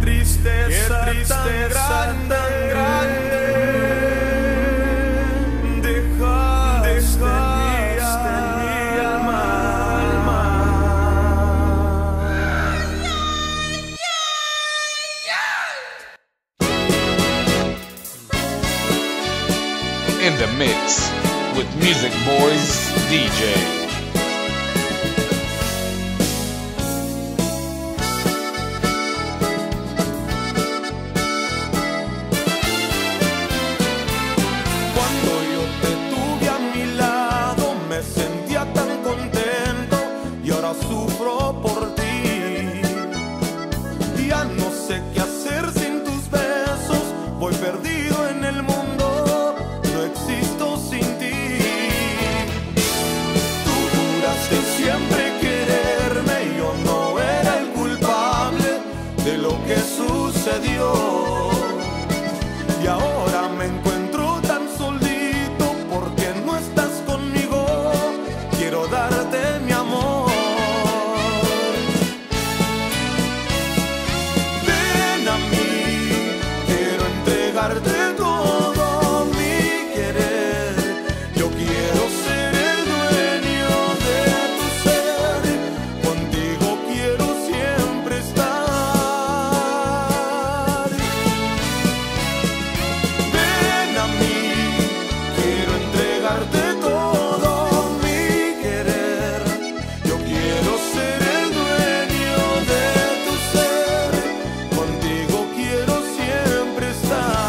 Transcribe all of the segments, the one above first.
tristeza tan grande. Dejaste mi alma. In the mix with Muzikboyz DJ. Sufro por ti, ya no sé qué hacer sin tus besos. Voy perdido en el mundo, no existo sin ti. Tú juraste siempre quererme, yo no era el culpable de lo que sucedió. Y ahora me encuentro tan solito porque no estás conmigo. Quiero darte mi amor. De todo mi querer, yo quiero ser el dueño de tu ser. Contigo quiero siempre estar. Ven a mí, quiero entregarte todo mi querer. Yo quiero ser el dueño de tu ser. Contigo quiero siempre estar.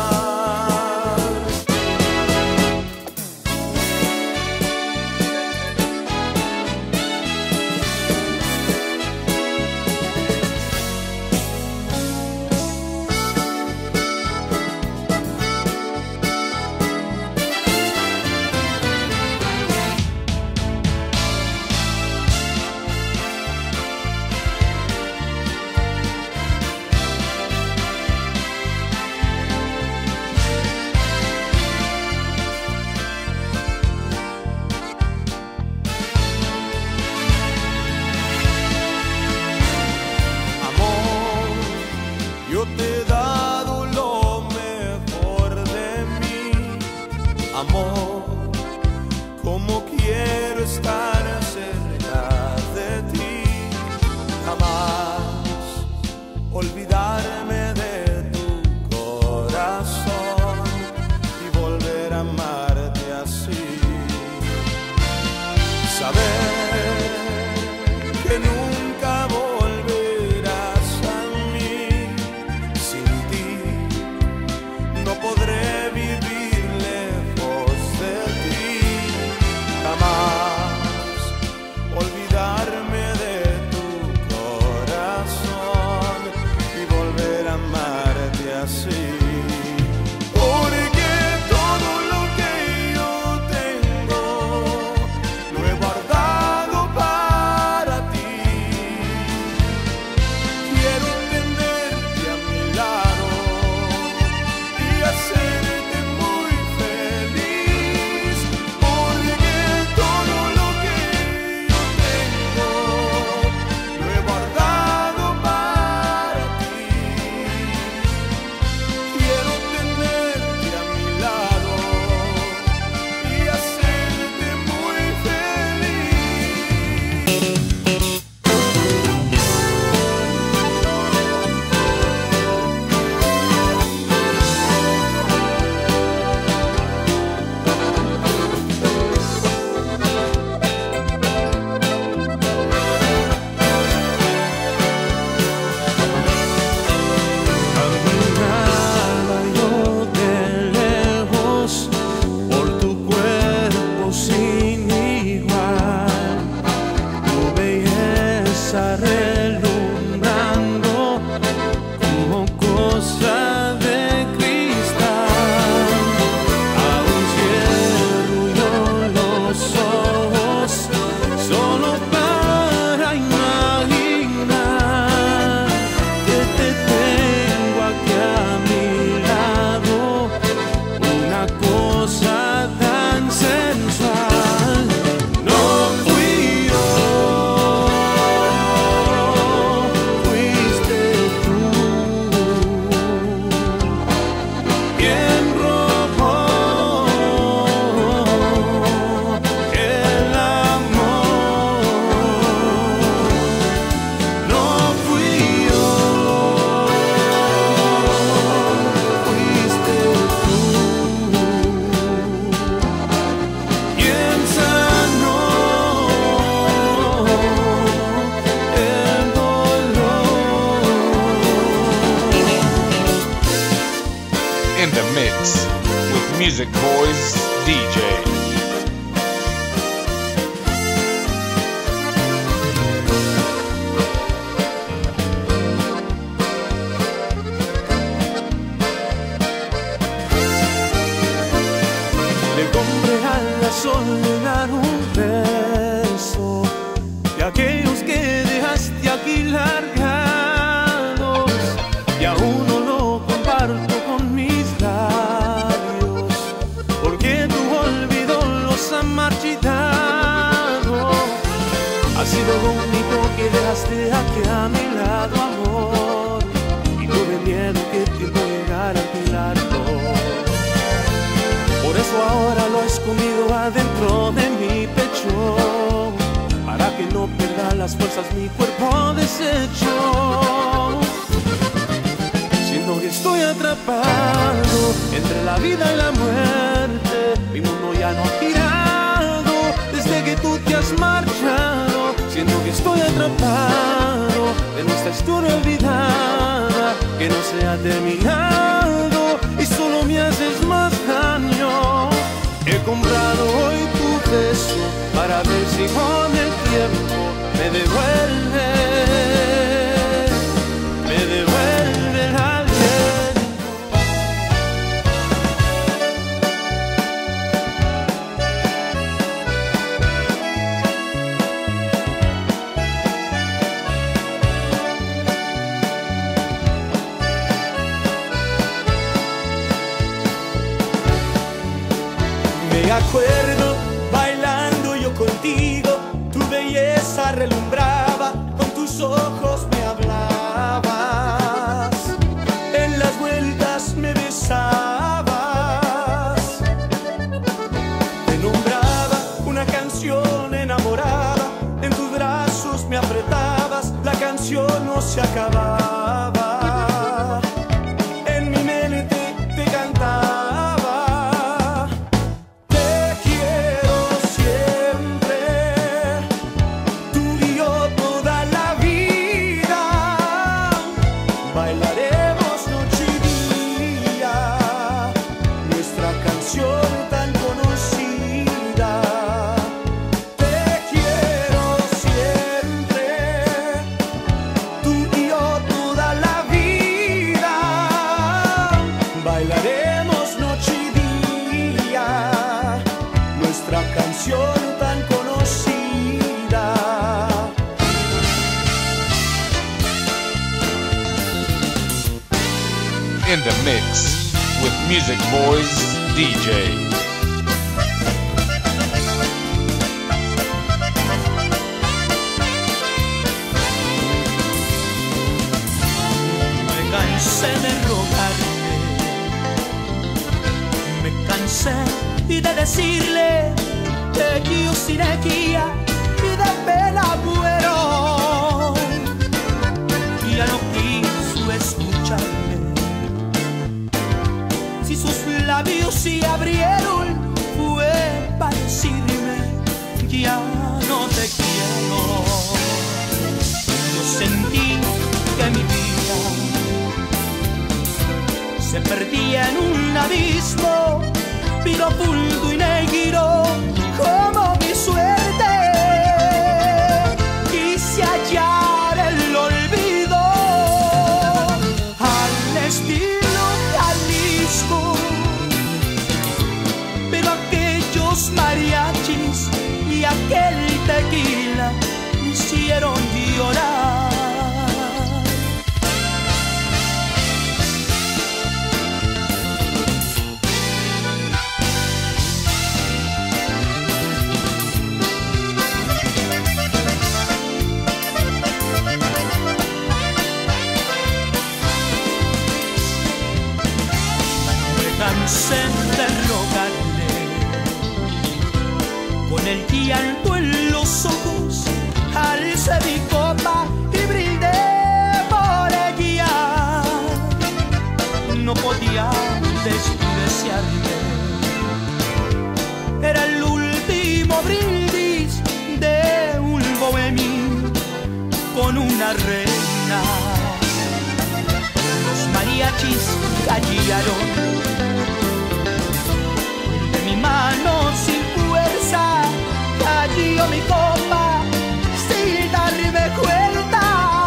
Yo te he dado lo mejor de mí, amor. Como quiero estar cerca de ti, jamás olvidarme de tu corazón y volver a amarte así. Saber que nunca volverás a mí. Sin ti no podré vivir lejos de ti. Jamás olvidarme de tu corazón y volver a amarte así. Porque todo lo que yo tengo lo he guardado para ti. Quiero tenerte a mi lado y hacerte muy feliz. Porque todo lo que yo tengo lo he guardado para ti. Quiero tenerte a mi lado y hacerte muy feliz. Admiraba yo de lejos por tu cuerpo sin igual, tu belleza relumbrando como cosa de cristal. Aún cierro yo los ojos solo para imaginar que te tengo aquí a mi lado, una cosa tan sensual. No fui yo DJ. Le compré a la soledad un beso de aquellos que dejaste aquí largados, y aún no lo comparto con mis labios, porque tu olvido los ha marchitado. Ha sido lo único que dejaste aquí a mi lado, amor, y tuve miedo que el tiempo llegara a arreglarlo. Por eso ahora lo he escondido adentro de mi pecho, para que no pierda las fuerzas mi cuerpo deshecho. Siento que estoy atrapado entre la vida y la muerte, mi mundo ya no ha girado desde que tú te has marchado. Siento que estoy atrapado en nuestra historia olvidada, que no se ha terminado y solo me haces más daño. He comprado hoy tu beso para ver si con el tiempo me devuelve el aliento. Me acuerdo bailando yo contigo, tu belleza relumbraba, con tus ojos me hablabas, en las vueltas me besabas, te nombraba una canción enamorada, en tus brazos me apretabas, la canción no se acababa, en mi mente te cantaba. In the mix with Muzikboyz DJ. Me cansé de rogarte, me cansé y de decirle que yo sin guía y de pena muero. Ya no quiso escucharme, si sus labios se abrieron fue para decirme ya no te quiero. Yo sentí que mi vida se perdía en un abismo profundo y negro como mi suerte. Quise hallar el olvido al estilo Jalisco, pero aquellos mariachis y aquel tequila me hicieron llorar. Cansé de rogarle, con el llanto en los ojos, alcé mi copa y brindé por ella. No podía despreciarme, era el último brindis de un bohemio con una reina. Los mariachis callaron, de mi mano mano sin fuerza, cayó mi copa sin darme cuenta.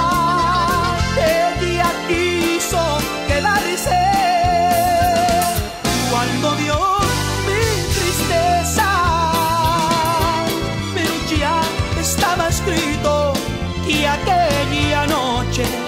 Ella quiso quedarse cuando vio mi tristeza, pero ya estaba escrito que aquella noche